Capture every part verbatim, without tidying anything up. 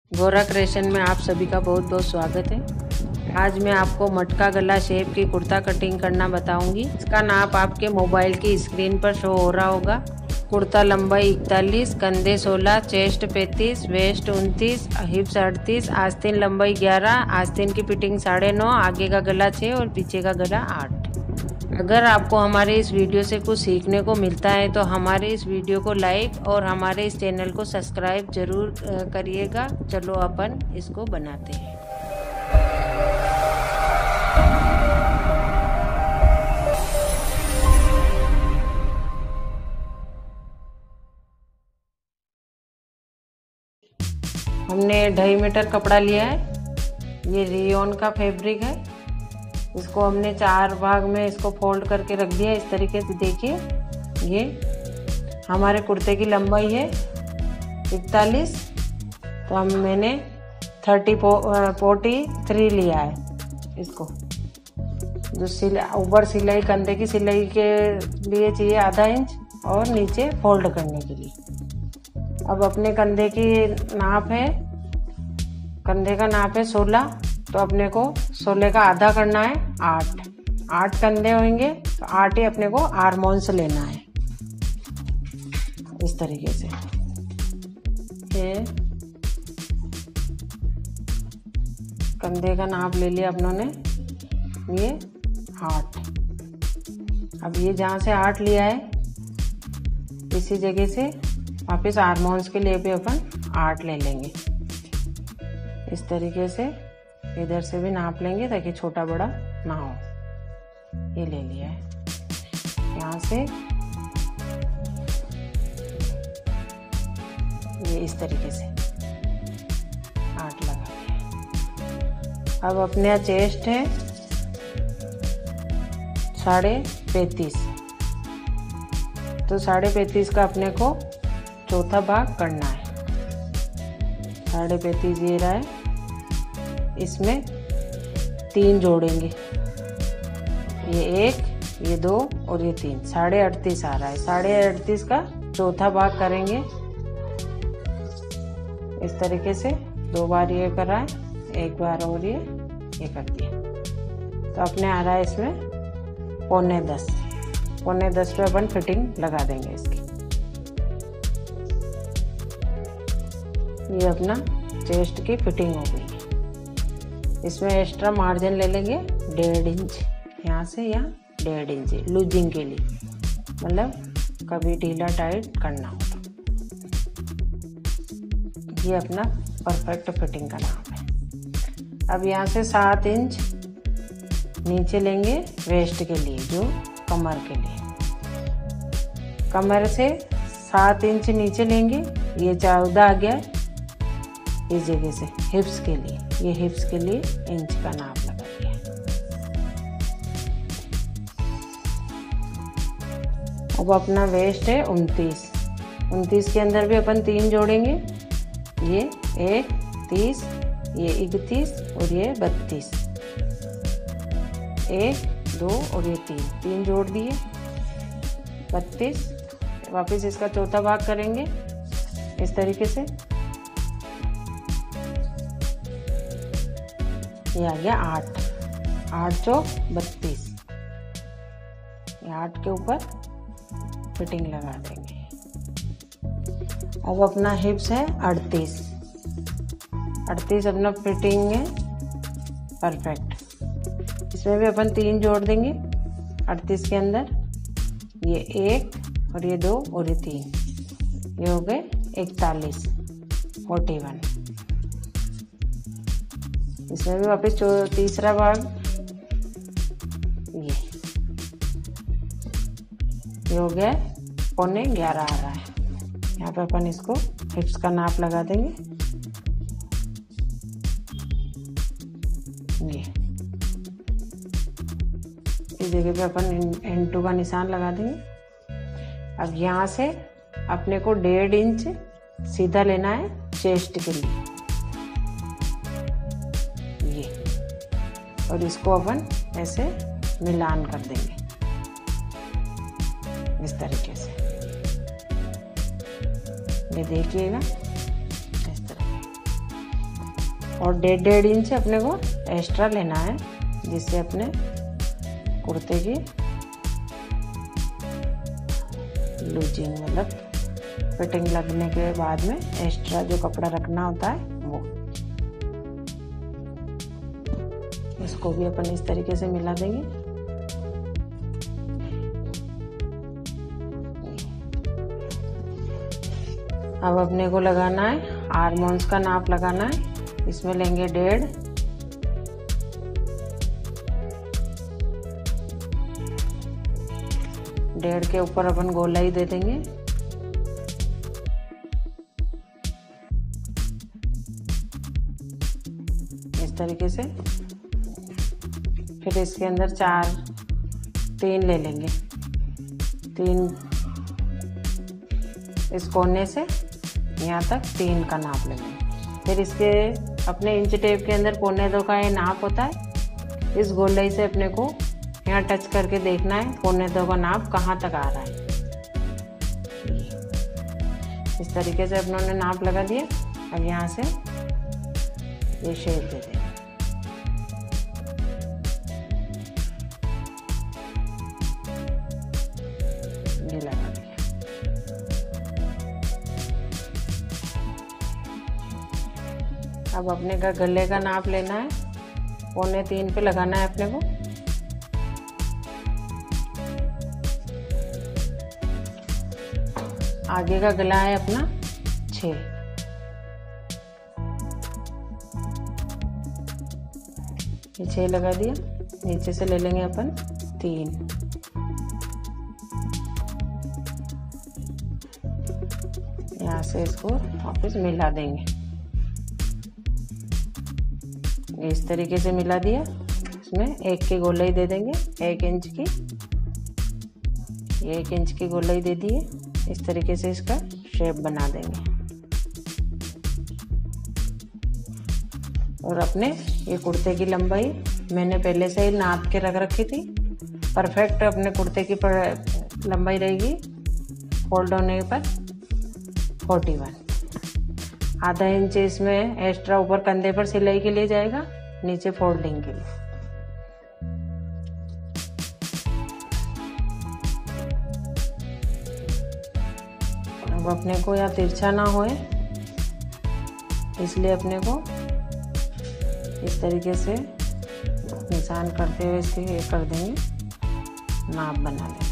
गोरा क्रिएशन में आप सभी का बहुत बहुत स्वागत है। आज मैं आपको मटका गला शेप की कुर्ता कटिंग करना बताऊंगी। इसका नाप आपके मोबाइल की स्क्रीन पर शो हो रहा होगा। कुर्ता लंबाई इकतालीस, कंधे सोलह, चेस्ट पैंतीस, वेस्ट उनतीस, हिप्स अड़तीस, आस्तीन लंबाई ग्यारह, आस्तीन की फिटिंग साढ़े नौ, आगे का गला छः और पीछे का गला आठ। अगर आपको हमारे इस वीडियो से कुछ सीखने को मिलता है तो हमारे इस वीडियो को लाइक और हमारे इस चैनल को सब्सक्राइब जरूर करिएगा। चलो अपन इसको बनाते हैं। हमने ढाई मीटर कपड़ा लिया है। ये रियोन का फैब्रिक है। इसको हमने चार भाग में इसको फोल्ड करके रख दिया इस तरीके से। देखिए, ये हमारे कुर्ते की लंबाई है इकतालीस, तो हम मैंने थर्टी फोर्टी थ्री लिया है। इसको जो सिलाई ऊपर सिलाई कंधे की सिलाई के लिए चाहिए आधा इंच और नीचे फोल्ड करने के लिए। अब अपने कंधे की नाप है, कंधे का नाप है सोलह, तो अपने को सोलह का आधा करना है आठ। आठ कंधे होंगे तो आठ ही अपने को आर्मोन से लेना है इस तरीके से। ये कंधे का नाप ले लिया अपनों ने, ये आठ। अब ये जहाँ से आठ लिया है इसी जगह से वापस आर्मोन्स के लिए भी अपन आठ ले लेंगे इस तरीके से। इधर से भी नाप लेंगे ताकि छोटा बड़ा ना हो। ये ले लिया है, यहाँ से ये इस तरीके से आठ लगा दिया। अब अपने चेस्ट है साढ़े पैंतीस, तो साढ़े पैंतीस का अपने को चौथा भाग करना है। साढ़े पैंतीस ये रहा है, इसमें तीन जोड़ेंगे, ये एक, ये दो और ये तीन। साढ़े अड़तीस आ रहा है। साढ़े अड़तीस का चौथा भाग करेंगे इस तरीके से। दो बार ये कर रहा है, एक बार और ये ये कर दिया, तो अपने आ रहा है इसमें पौने दस। पौने दस पे अपन फिटिंग लगा देंगे इसकी। ये अपना चेस्ट की फिटिंग हो गई। इसमें एक्स्ट्रा मार्जिन ले लेंगे डेढ़ इंच, यहाँ से यहाँ डेढ़ इंच लूजिंग के लिए, मतलब कभी ढीला टाइट करना हो। ये अपना परफेक्ट फिटिंग का नाप है। अब यहाँ से सात इंच नीचे लेंगे वेस्ट के लिए, जो कमर के लिए। कमर से सात इंच नीचे लेंगे, ये चौदह आ गया इस जगह से। हिप्स के लिए, ये हिप्स के लिए इंच का नाप लगा दिया। अब अपना वेस्ट है उनतीस। उनतीस के अंदर भी अपन तीन जोड़ेंगे, ये एक, तीस, ये इकतीस और ये बत्तीस। एक, दो और ये तीन, तीन जोड़ दिए, बत्तीस। वापस इसका चौथा भाग करेंगे इस तरीके से। ये आ गया आठ। आठ चौक बत्तीस। आठ के ऊपर फिटिंग लगा देंगे। अब अपना हिप्स है अड़तीस। अड़तीस अपना फिटिंग है परफेक्ट। इसमें भी अपन तीन जोड़ देंगे अड़तीस के अंदर, ये एक और ये दो और ये तीन, ये हो गए इकतालीस, फोर्टी वन। इसमें भी वापस तीसरा भाग, ये ये हो गया पौने ग्यारह आ रहा है। यहाँ पे अपन इसको हिप्स का नाप लगा देंगे। ये इस जगह पे अपन एन टू का निशान लगा देंगे। अब यहाँ से अपने को डेढ़ इंच सीधा लेना है चेस्ट के लिए, और इसको अपन ऐसे मिलान कर देंगे इस तरीके से। ये देखिएगा इस तरह। और डेढ़ डेढ़ इंच अपने को एक्स्ट्रा लेना है, जिससे अपने कुर्ते की लूजिंग मतलब फिटिंग लगने के बाद में एक्स्ट्रा जो कपड़ा रखना होता है वो। इसको भी अपन इस तरीके से मिला देंगे। अब अपने को लगाना है आर्मोन्स का नाप लगाना है। इसमें लेंगे डेढ़, डेढ़ के ऊपर अपन गोलाई दे देंगे। इस तरीके से। फिर इसके अंदर चार तीन ले लेंगे, तीन इस कोने से यहाँ तक तीन का नाप लेंगे। फिर इसके अपने इंच टेप के अंदर पौने दो का ये नाप होता है। इस गोलाई से अपने को यहाँ टच करके देखना है पौने दो का नाप कहाँ तक आ रहा है। इस तरीके से अपनों ने नाप लगा दिया। अब यहाँ से ये शेप दे दें। ये लगा दिया। अब अपने का गले का नाप लेना है, पौने तीन पे लगाना है अपने को। आगे का गला है अपना छः, ये छः लगा दिया। नीचे से ले लेंगे अपन तीन, यहाँ से इसको वापस मिला देंगे। इस तरीके से मिला दिया। इसमें एक की गोलाई दे देंगे, एक इंच की, एक इंच की गोलाई दे दिए। इस तरीके से इसका शेप बना देंगे। और अपने ये कुर्ते की लंबाई मैंने पहले से ही नाप के रख रखी थी। परफेक्ट अपने कुर्ते की लंबाई रहेगी फोल्ड होने पर फोर्टी वन। आधा इंच इसमें एक्स्ट्रा ऊपर कंधे पर सिलाई के लिए जाएगा, नीचे फोल्डिंग के लिए। अब अपने को या तिरछा ना होए, इसलिए अपने को इस तरीके से निशान करते हुए इसके ये कर देंगे, नाप बना लेंगे।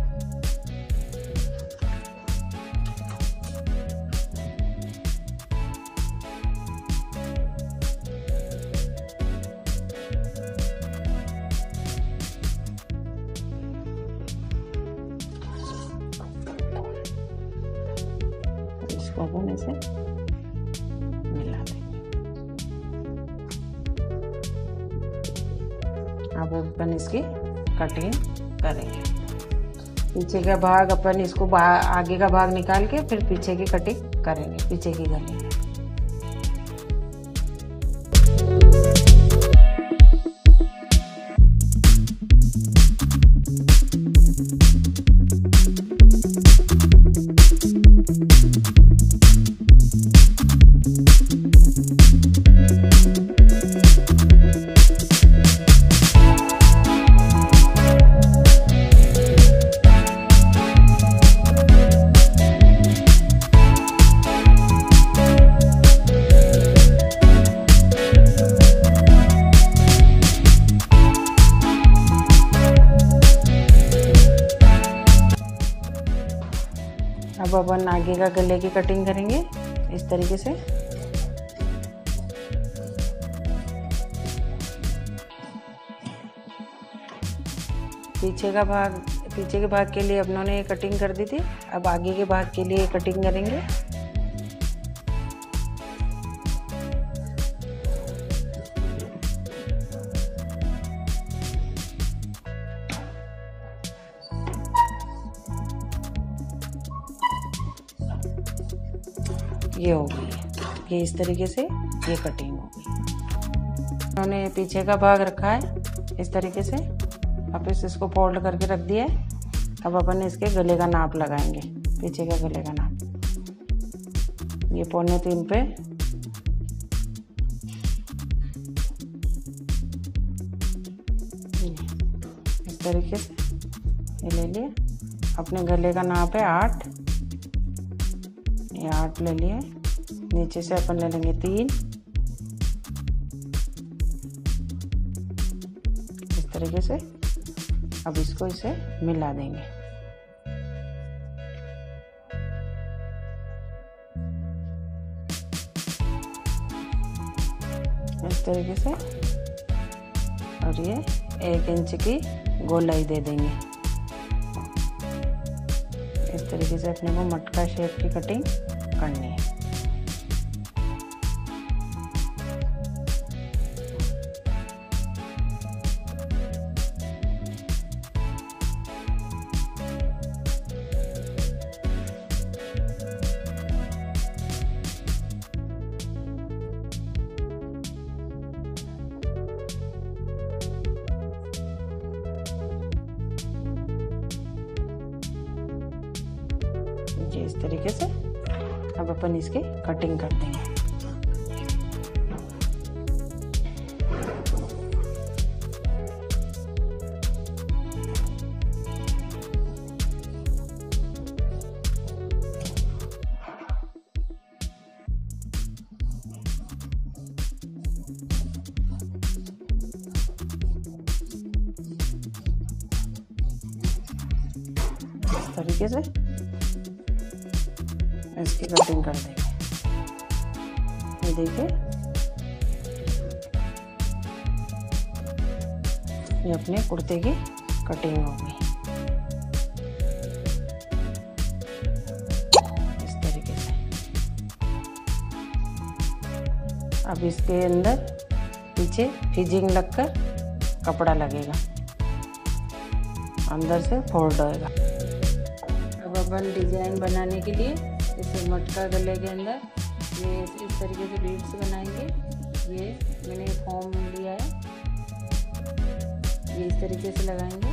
इसको अपन ऐसे मिला देंगे। अब अपन इसकी कटिंग करेंगे। पीछे का भाग अपन इसको आगे का भाग निकाल के फिर पीछे की कटिंग करेंगे, पीछे की गली। अब अपन आगे का गले की कटिंग करेंगे इस तरीके से। पीछे का भाग पीछे के भाग के लिए अपनों ने कटिंग कर दी थी। अब आगे के भाग के लिए कटिंग करेंगे। ये हो गई, ये इस तरीके से ये कटिंग हो गई। उन्होंने पीछे का भाग रखा है इस तरीके से, वापस इसको फोल्ड करके रख दिया है। अब अपन इसके गले का नाप लगाएंगे, पीछे का गले का नाप। ये पौने तीन पे तरीके से ये ले लिए। अपने गले का नाप है आठ, ये आठ ले लिए। नीचे से अपन ले लेंगे तीन, इस तरीके से। अब इसको इसे मिला देंगे। इस तरीके से। और ये एक इंच की गोलाई दे देंगे। इस तरीके से अपने को मटका शेप की कटिंग करनी है। इस तरीके से अब अपन इसकी कटिंग कर देंगे। इस तरीके से इसकी कटिंग कर देंगे। ये देखिए, ये अपने कुर्ते की कटिंग हो गई। इस तरीके से। अब इसके अंदर पीछे फिजिंग लगकर कपड़ा लगेगा, अंदर से फोल्ड होएगा। अब अपन डिजाइन बनाने के लिए इसे मटका गले के अंदर ये इस तरीके से बीड्स बनाएंगे। ये मैंने फॉर्म लिया है, ये इस तरीके से लगाएंगे।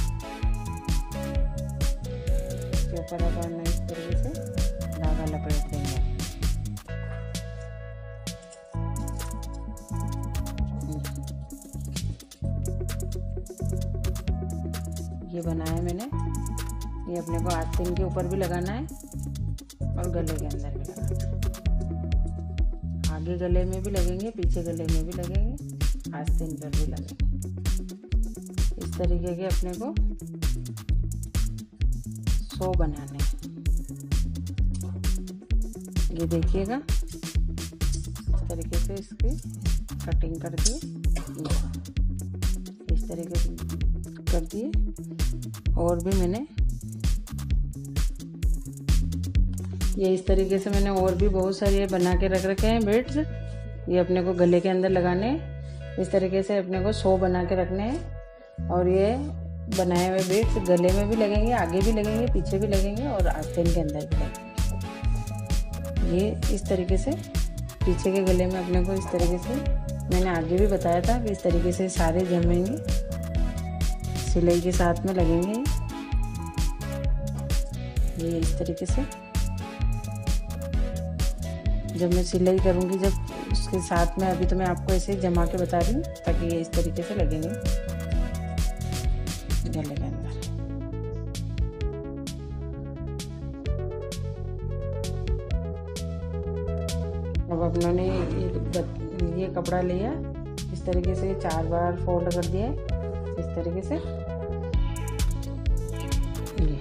इसके ऊपर अपन इस तरीके से धागा लपेट देंगे। ये बनाया मैंने। ये अपने को आस्तीन के ऊपर भी लगाना है और गले के अंदर भी लगाना है। आगे गले में भी लगेंगे, पीछे गले में भी लगेंगे, आस्तीन पर भी लगेंगे। इस तरीके के अपने को सौ बनाने हैं। ये देखिएगा, इस तरीके से इसकी कटिंग कर दिए। इस तरीके से कर दिए। और भी मैंने ये इस तरीके से मैंने और भी बहुत सारे बना के रख रखे हैं बीड्स। ये अपने को गले के अंदर लगाने हैं। इस तरीके से अपने को सौ बना के रखने हैं। और ये बनाए हुए बीड्स गले में भी लगेंगे, आगे भी लगेंगे, पीछे भी लगेंगे और आस्तीन के अंदर भी लगेंगे। ये इस तरीके से पीछे के गले में अपने को इस तरीके से, मैंने आगे भी बताया था कि इस तरीके से सारे जमेंगे, सिलाई के साथ में लगेंगे। ये इस तरीके से जब मैं सिलाई करूंगी, जब उसके साथ में, अभी तो मैं आपको ऐसे ही जमा के बता रही हूँ ताकि ये इस तरीके से लगेंगे गले के अंदर। अब अपनों ने ये, ये कपड़ा लिया, इस तरीके से चार बार फोल्ड कर दिया इस तरीके से। ये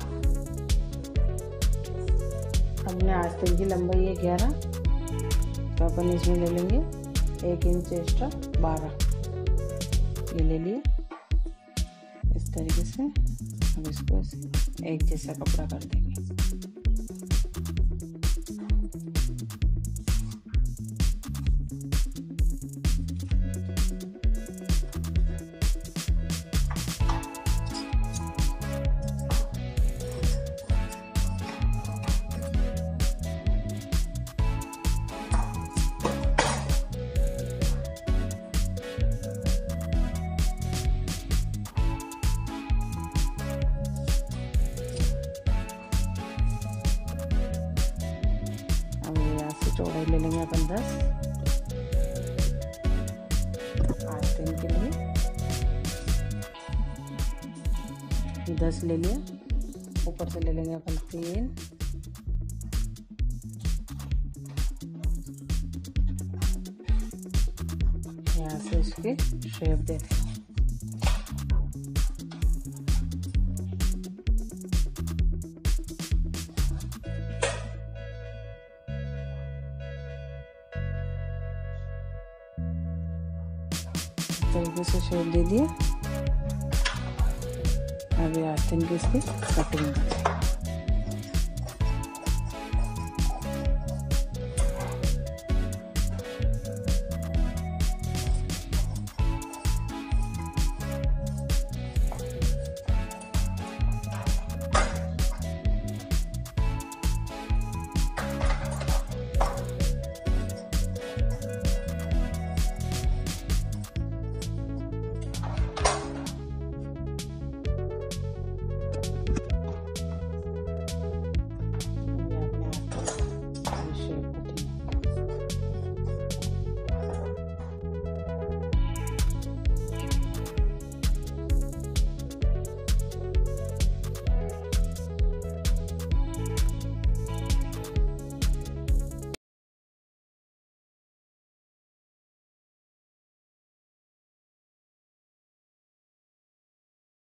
हमने आस्तीन की लंबाई है ग्यारह, तो अपन इसमें ले लेंगे एक इंच एक्स्ट्रा बारह। ये ले लिए इस तरीके से। अब इसको एक जैसा कपड़ा कर देंगे। चौड़ाई ले लेंगे अपन दस आस्तीन के लिए। दस ले लिया। ऊपर से ले लेंगे अपन तीन, यहाँ से इसकी शेप देते हैं। तरीके से शेप दे दिए। अभी आस्तीन की इसकी कटिंग करते हैं।